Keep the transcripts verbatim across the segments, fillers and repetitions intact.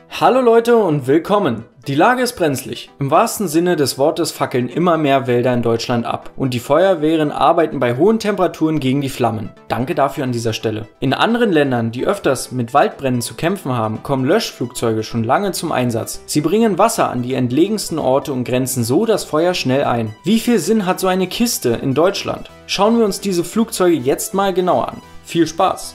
Hallo Leute und willkommen! Die Lage ist brenzlig. Im wahrsten Sinne des Wortes fackeln immer mehr Wälder in Deutschland ab und die Feuerwehren arbeiten bei hohen Temperaturen gegen die Flammen. Danke dafür an dieser Stelle. In anderen Ländern, die öfters mit Waldbränden zu kämpfen haben, kommen Löschflugzeuge schon lange zum Einsatz. Sie bringen Wasser an die entlegensten Orte und grenzen so das Feuer schnell ein. Wie viel Sinn hat so eine Kiste in Deutschland? Schauen wir uns diese Flugzeuge jetzt mal genauer an. Viel Spaß!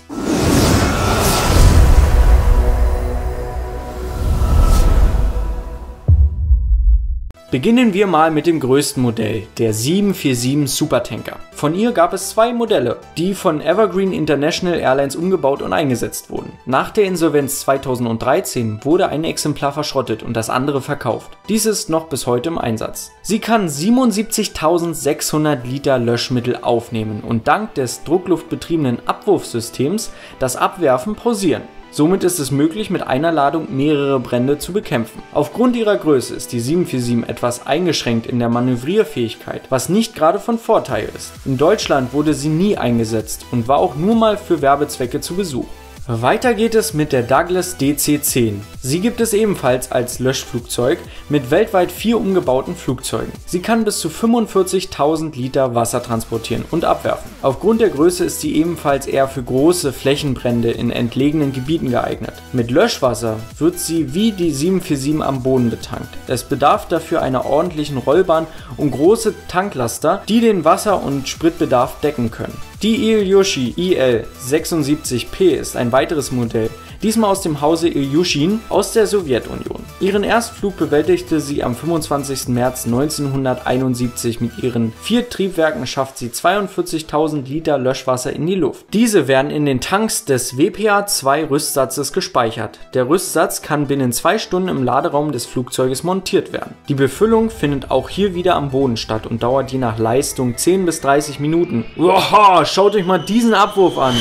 Beginnen wir mal mit dem größten Modell, der sieben vier sieben Supertanker. Von ihr gab es zwei Modelle, die von Evergreen International Airlines umgebaut und eingesetzt wurden. Nach der Insolvenz zweitausenddreizehn wurde ein Exemplar verschrottet und das andere verkauft. Dies ist noch bis heute im Einsatz. Sie kann siebenundsiebzigtausendsechshundert Liter Löschmittel aufnehmen und dank des druckluftbetriebenen Abwurfsystems das Abwerfen pausieren. Somit ist es möglich, mit einer Ladung mehrere Brände zu bekämpfen. Aufgrund ihrer Größe ist die sieben vier sieben etwas eingeschränkt in der Manövrierfähigkeit, was nicht gerade von Vorteil ist. In Deutschland wurde sie nie eingesetzt und war auch nur mal für Werbezwecke zu Besuch. Weiter geht es mit der Douglas D C zehn. Sie gibt es ebenfalls als Löschflugzeug mit weltweit vier umgebauten Flugzeugen. Sie kann bis zu fünfundvierzigtausend Liter Wasser transportieren und abwerfen. Aufgrund der Größe ist sie ebenfalls eher für große Flächenbrände in entlegenen Gebieten geeignet. Mit Löschwasser wird sie wie die sieben vier sieben am Boden betankt. Es bedarf dafür einer ordentlichen Rollbahn und große Tanklaster, die den Wasser- und Spritbedarf decken können. Die Ilyushin I L sechsundsiebzig P ist ein weiteres Modell, diesmal aus dem Hause Ilyushin aus der Sowjetunion. Ihren Erstflug bewältigte sie am fünfundzwanzigsten März neunzehnhunderteinundsiebzig. Mit ihren vier Triebwerken schafft sie zweiundvierzigtausend Liter Löschwasser in die Luft. Diese werden in den Tanks des W P A zwei Rüstsatzes gespeichert. Der Rüstsatz kann binnen zwei Stunden im Laderaum des Flugzeuges montiert werden. Die Befüllung findet auch hier wieder am Boden statt und dauert je nach Leistung zehn bis dreißig Minuten. Wow, schaut euch mal diesen Abwurf an!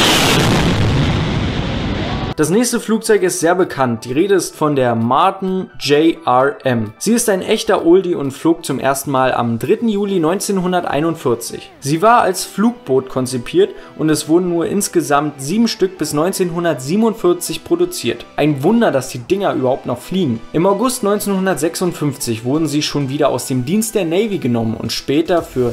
Das nächste Flugzeug ist sehr bekannt, die Rede ist von der Martin J R M. Sie ist ein echter Oldie und flog zum ersten Mal am dritten Juli neunzehnhunderteinundvierzig. Sie war als Flugboot konzipiert und es wurden nur insgesamt sieben Stück bis neunzehnhundertsiebenundvierzig produziert. Ein Wunder, dass die Dinger überhaupt noch fliegen. Im August neunzehnhundertsechsundfünfzig wurden sie schon wieder aus dem Dienst der Navy genommen und später für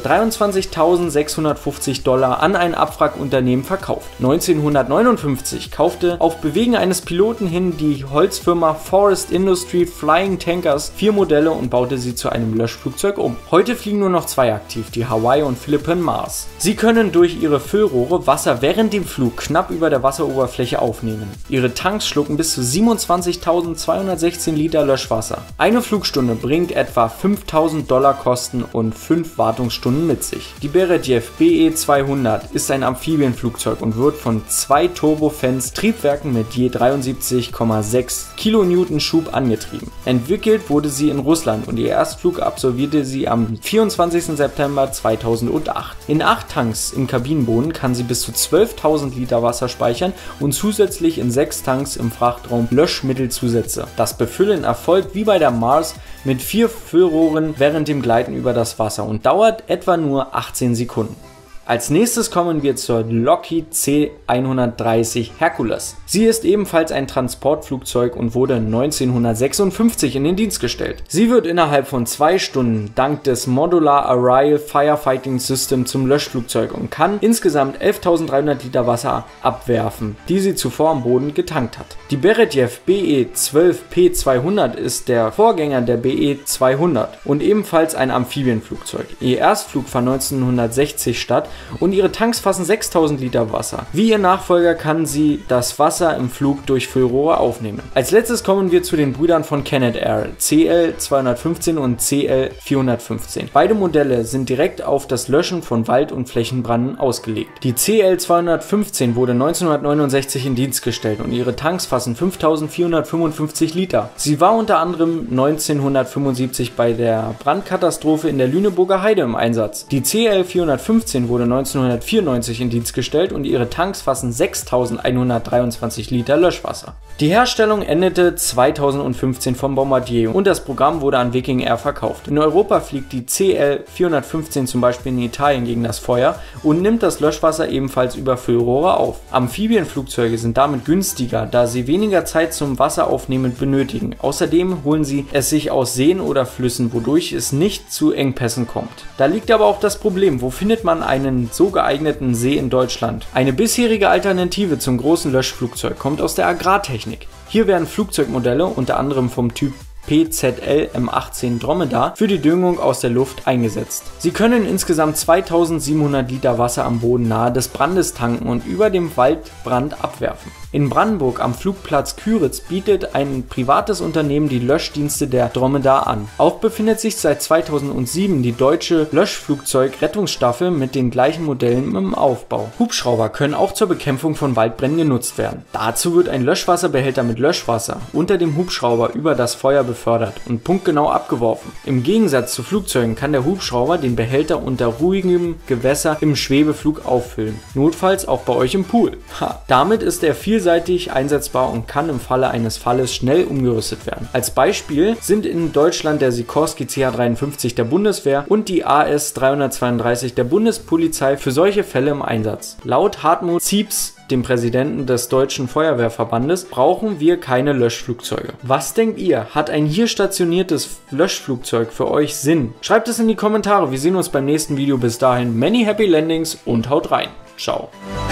dreiundzwanzigtausendsechshundertfünfzig Dollar an ein Abwrackunternehmen verkauft. neunzehnhundertneunundfünfzig kaufte auf Wegen eines Piloten hin die Holzfirma Forest Industry Flying Tankers vier Modelle und baute sie zu einem Löschflugzeug um. Heute fliegen nur noch zwei aktiv, die Hawaii und Philippine Mars. Sie können durch ihre Füllrohre Wasser während dem Flug knapp über der Wasseroberfläche aufnehmen. Ihre Tanks schlucken bis zu siebenundzwanzigtausendzweihundertsechzehn Liter Löschwasser. Eine Flugstunde bringt etwa fünftausend Dollar Kosten und fünf Wartungsstunden mit sich. Die Beredev B E zweihundert ist ein Amphibienflugzeug und wird von zwei Turbofans-Triebwerken mit je dreiundsiebzig Komma sechs Kilonewton Schub angetrieben. Entwickelt wurde sie in Russland und ihr Erstflug absolvierte sie am vierundzwanzigsten September zweitausendacht. In acht Tanks im Kabinenboden kann sie bis zu zwölftausend Liter Wasser speichern und zusätzlich in sechs Tanks im Frachtraum Löschmittelzusätze. Das Befüllen erfolgt wie bei der Mars mit vier Füllrohren während dem Gleiten über das Wasser und dauert etwa nur achtzehn Sekunden. Als nächstes kommen wir zur Lockheed C hundertdreißig Hercules. Sie ist ebenfalls ein Transportflugzeug und wurde neunzehnhundertsechsundfünfzig in den Dienst gestellt. Sie wird innerhalb von zwei Stunden dank des Modular Aerial Firefighting System zum Löschflugzeug und kann insgesamt elftausenddreihundert Liter Wasser abwerfen, die sie zuvor am Boden getankt hat. Die Beredev B E zwölf P zweihundert ist der Vorgänger der B E zweihundert und ebenfalls ein Amphibienflugzeug. Ihr Erstflug fand neunzehnhundertsechzig statt und ihre Tanks fassen sechstausend Liter Wasser. Wie ihr Nachfolger kann sie das Wasser im Flug durch Füllrohre aufnehmen. Als letztes kommen wir zu den Brüdern von Canadair, C L zweihundertfünfzehn und C L vierhundertfünfzehn. Beide Modelle sind direkt auf das Löschen von Wald- und Flächenbranden ausgelegt. Die C L zweihundertfünfzehn wurde neunzehnhundertneunundsechzig in Dienst gestellt und ihre Tanks fassen fünftausendvierhundertfünfundfünfzig Liter. Sie war unter anderem neunzehnhundertfünfundsiebzig bei der Brandkatastrophe in der Lüneburger Heide im Einsatz. Die C L vierhundertfünfzehn wurde neunzehnhundertvierundneunzig in Dienst gestellt und ihre Tanks fassen sechstausendeinhundertdreiundzwanzig Liter Löschwasser. Die Herstellung endete zweitausendfünfzehn vom Bombardier und das Programm wurde an Viking Air verkauft. In Europa fliegt die C L vierhundertfünfzehn zum Beispiel in Italien gegen das Feuer und nimmt das Löschwasser ebenfalls über Füllrohre auf. Amphibienflugzeuge sind damit günstiger, da sie weniger Zeit zum Wasseraufnehmen benötigen. Außerdem holen sie es sich aus Seen oder Flüssen, wodurch es nicht zu Engpässen kommt. Da liegt aber auch das Problem, wo findet man einen so geeigneten See in Deutschland? Eine bisherige Alternative zum großen Löschflugzeug kommt aus der Agrartechnik. Hier werden Flugzeugmodelle, unter anderem vom Typ P Z L M achtzehn Dromedar, für die Düngung aus der Luft eingesetzt. Sie können insgesamt zweitausendsiebenhundert Liter Wasser am Boden nahe des Brandes tanken und über dem Waldbrand abwerfen. In Brandenburg am Flugplatz Küritz bietet ein privates Unternehmen die Löschdienste der Dromedar an. Auch befindet sich seit zweitausendsieben die deutsche Löschflugzeug-Rettungsstaffel mit den gleichen Modellen im Aufbau. Hubschrauber können auch zur Bekämpfung von Waldbränden genutzt werden. Dazu wird ein Löschwasserbehälter mit Löschwasser unter dem Hubschrauber über das Feuer befördert und punktgenau abgeworfen. Im Gegensatz zu Flugzeugen kann der Hubschrauber den Behälter unter ruhigem Gewässer im Schwebeflug auffüllen. Notfalls auch bei euch im Pool. Ha. Damit ist er vielseitig einsetzbar und kann im Falle eines Falles schnell umgerüstet werden. Als Beispiel sind in Deutschland der Sikorsky C H dreiundfünfzig der Bundeswehr und die A S dreihundertzweiunddreißig der Bundespolizei für solche Fälle im Einsatz. Laut Hartmut Zieps, dem Präsidenten des Deutschen Feuerwehrverbandes, brauchen wir keine Löschflugzeuge. Was denkt ihr? Hat ein hier stationiertes Löschflugzeug für euch Sinn? Schreibt es in die Kommentare. Wir sehen uns beim nächsten Video. Bis dahin, many happy landings und haut rein. Ciao.